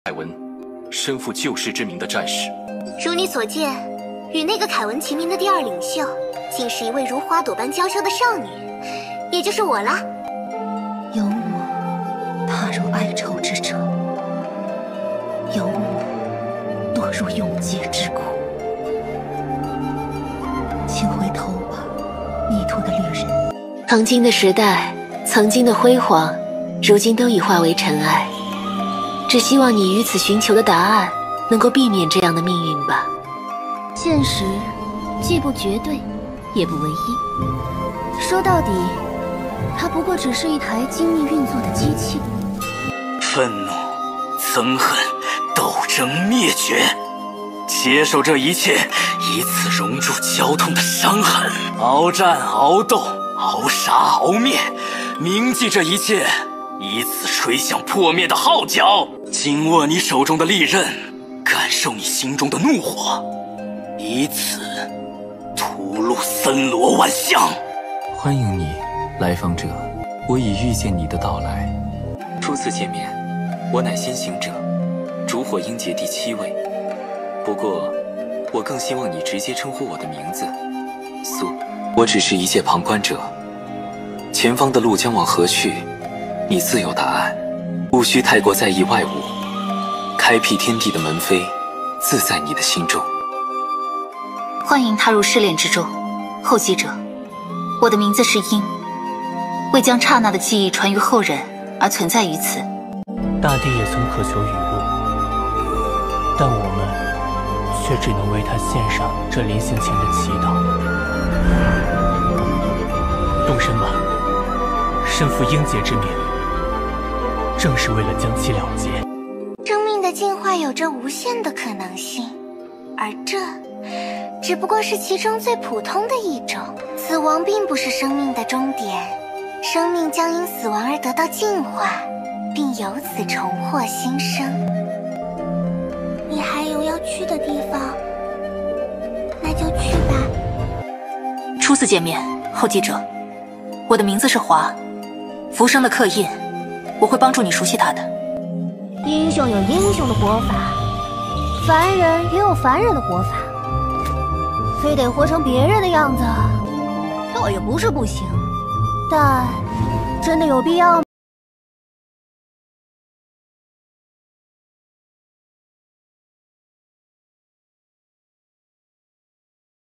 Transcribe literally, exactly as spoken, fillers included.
凯文，身负救世之名的战士。 如你所见，与那个凯文齐名的第二领袖，竟是一位如花朵般娇羞的少女，也就是我啦。 有我踏入哀愁之者，有我堕入永劫之苦。请回头吧，迷途的旅人。 曾经的时代，曾经的辉煌，如今都已化为尘埃。只希望你于此寻求的答案，能够避免这样的命运吧。 现实既不绝对，也不唯一。说到底，它不过只是一台精密运作的机器。 愤怒、憎恨、斗争、灭绝，接受这一切，以此熔铸绞痛的伤痕，鏖战、鏖斗、鏖杀、鏖灭，铭记这一切，以此吹响破灭的号角，紧握你手中的利刃，感受你心中的怒火，以此屠戮森罗万象。 欢迎你，来访者，我已预见你的到来。初次见面，我乃先行者，烛火英杰第七位。不过，我更希望你直接称呼我的名字，苏。我只是一介旁观者，前方的路将往何去，你自有答案，无需太过在意外物。开辟天地的门扉，自在你的心中。 欢迎踏入试炼之中，后继者。我的名字是鹰，为将刹那的记忆传于后人而存在于此。 大地也曾渴求雨露，但我们却只能为它献上这临行前的祈祷。动身吧，身负英杰之名，正是为了将其了结。 生命的进化有着无限的可能性，而这只不过是其中最普通的一种。死亡并不是生命的终点，生命将因死亡而得到进化，并由此重获新生。你还有要去的地方，那就去吧。 初次见面，后继者，我的名字是华，浮生的刻印，我会帮助你熟悉它的。 英雄有英雄的活法，凡人也有凡人的活法，非得活成别人的样子，倒也不是不行，但真的有必要吗？